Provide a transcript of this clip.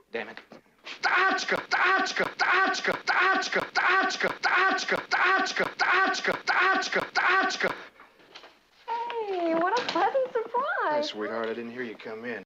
Damn it. Hey, what a pleasant surprise. Hey, sweetheart, I didn't hear you come in.